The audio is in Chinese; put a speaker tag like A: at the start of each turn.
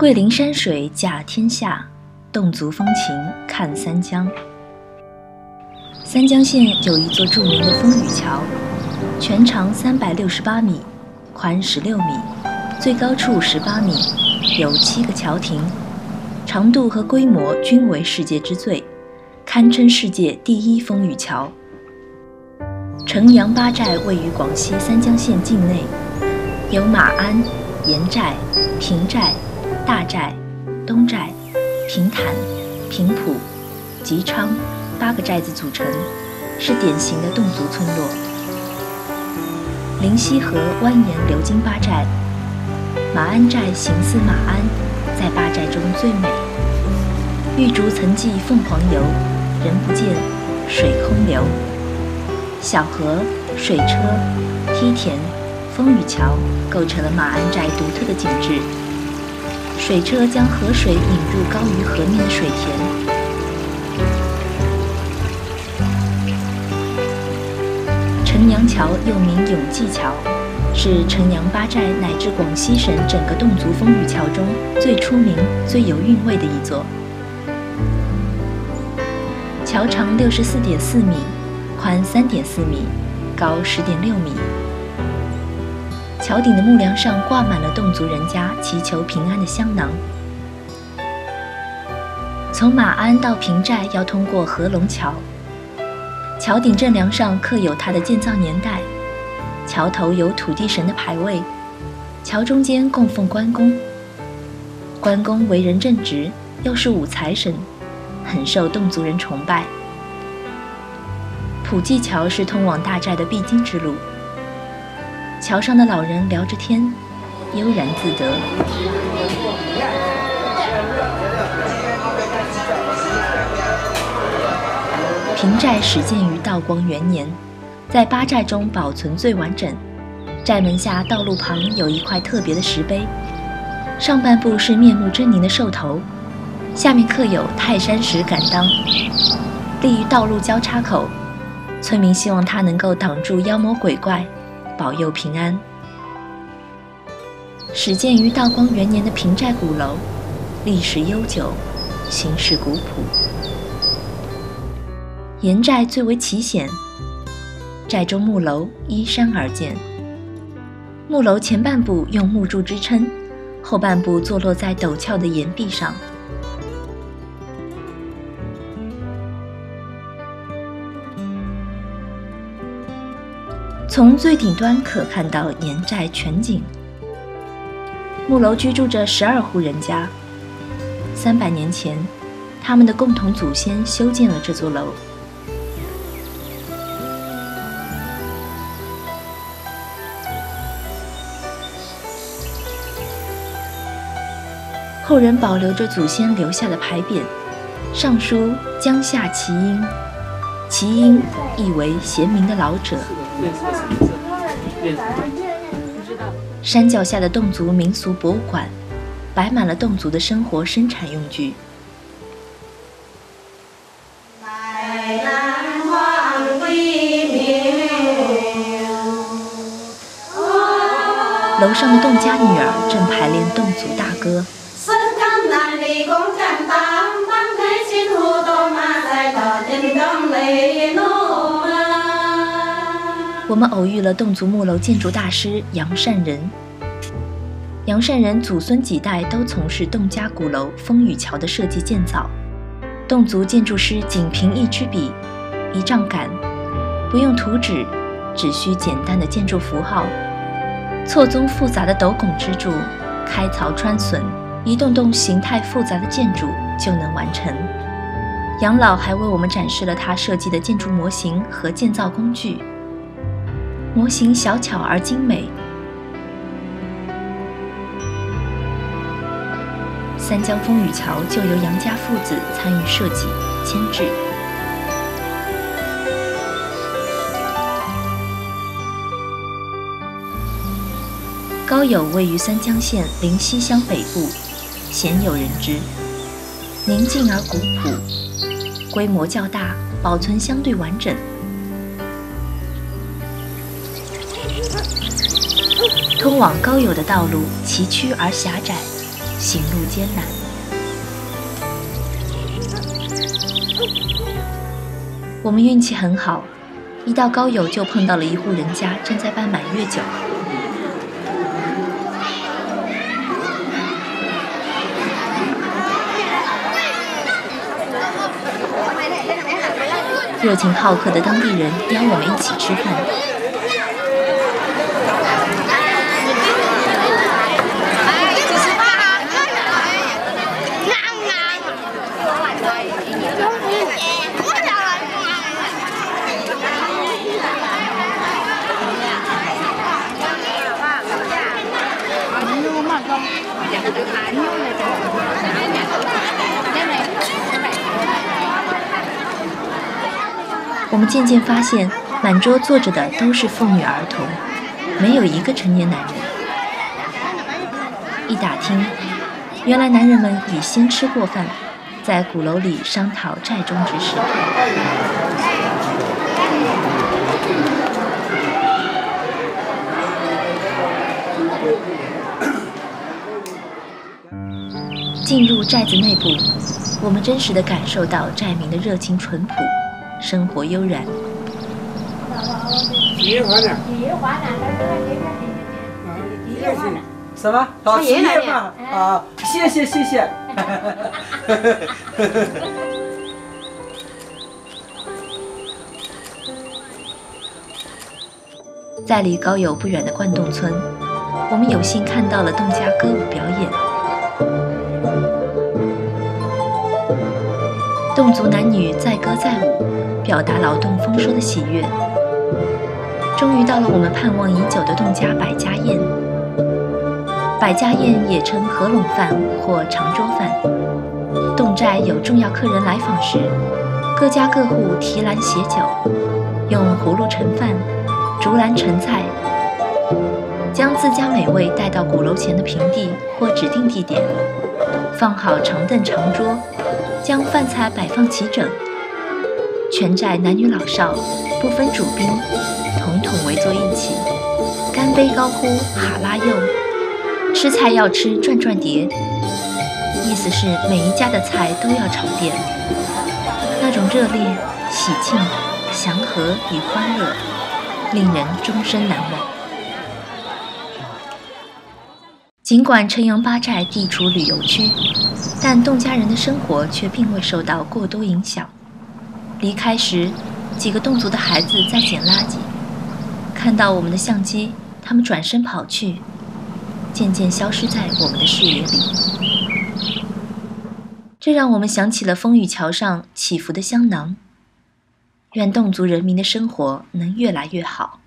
A: 桂林山水甲天下，侗族风情看三江。三江县有一座著名的风雨桥，全长368米，宽16米，最高处18米，有7个桥亭，长度和规模均为世界之最，堪称世界第一风雨桥。城阳八寨位于广西三江县境内，由马鞍、盐寨、平寨、大寨、东寨、平坦、平埔、吉昌8个寨子组成，是典型的侗族村落。灵溪河蜿蜒流经八寨，马鞍寨形似马鞍，在八寨中最美。玉竹曾记凤凰游，人不见，水空流。小河、水车、梯田、风雨桥构成了马鞍寨独特的景致。水车将河水引入高于河面的水田。城阳桥又名永济桥，是城阳八寨乃至广西省整个侗族风雨桥中最出名、最有韵味的一座。桥长64.4米，宽3.4米，高10.6米。桥顶的木梁上挂满了侗族人家祈求平安的香囊。从马鞍到平寨要通过合龙桥，桥顶正梁上刻有它的建造年代，桥头有土地神的牌位，桥中间供奉关公。关公为人正直，又是武财神，很受侗族人崇拜。普济桥是通往大寨的必经之路，桥上的老人聊着天，悠然自得。平寨始建于道光元年，在八寨中保存最完整。寨门下道路旁有一块特别的石碑，上半部是面目狰狞的兽头，下面刻有泰山石敢当，立于道路交叉口。村民希望它能够挡住妖魔鬼怪，保佑平安。始建于道光元年的平寨鼓楼，历史悠久，形式古朴。盐寨最为奇险，寨中木楼依山而建，木楼前半部用木柱支撑，后半部坐落在陡峭的岩壁上。从最顶端可看到盐寨全景。木楼居住着12户人家，300年前，他们的共同祖先修建了这座楼。后人保留着祖先留下的牌匾，上书“江夏耆英”，耆英意为贤明的老者。山脚下的侗族民俗博物馆，摆满了侗族的生活生产用具。楼上的侗家女儿正排练侗族大歌。我们偶遇了侗族木楼建筑大师杨善人。杨善人祖孙几代都从事侗家鼓楼风雨桥的设计建造。侗族建筑师仅凭一支笔、一丈杆，不用图纸，只需简单的建筑符号，错综复杂的斗拱支柱，开槽穿榫，一栋栋形态复杂的建筑就能完成。杨老还为我们展示了他设计的建筑模型和建造工具。模型小巧而精美。三江风雨桥就由杨家父子参与设计、监制。高友位于三江县灵溪乡北部，鲜有人知，宁静而古朴，规模较大，保存相对完整。通往高友的道路崎岖而狭窄， 行路艰难。我们运气很好，一到高邮就碰到了一户人家正在办满月酒。热情好客的当地人邀我们一起吃饭。我们渐渐发现，满桌坐着的都是妇女儿童，没有一个成年男人。一打听，原来男人们已先吃过饭，在鼓楼里商讨寨中之事。进入寨子内部，我们真实地感受到寨民的热情淳朴，生活悠然。
B: 什么？好吃夜饭啊！谢谢谢谢。
A: 在离高邮不远的灌洞村，我们有幸看到了侗家歌舞表演。侗族男女载歌载舞，表达劳动丰收的喜悦。终于到了我们盼望已久的侗家百家宴。百家宴也称合拢饭或长桌饭。侗寨有重要客人来访时，各家各户提篮携酒，用葫芦盛饭，竹篮盛菜，将自家美味带到鼓楼前的平地或指定地点，放好长凳长桌，将饭菜摆放齐整。全寨男女老少不分主宾，统统围坐一起，干杯高呼哈拉柚，吃菜要吃转转碟，意思是每一家的菜都要尝遍。那种热烈、喜庆、祥和与欢乐，令人终身难忘。尽管城阳八寨地处旅游区，但侗家人的生活却并未受到过多影响。离开时，几个侗族的孩子在捡垃圾，看到我们的相机，他们转身跑去，渐渐消失在我们的视野里。这让我们想起了风雨桥上起伏的香囊。愿侗族人民的生活能越来越好。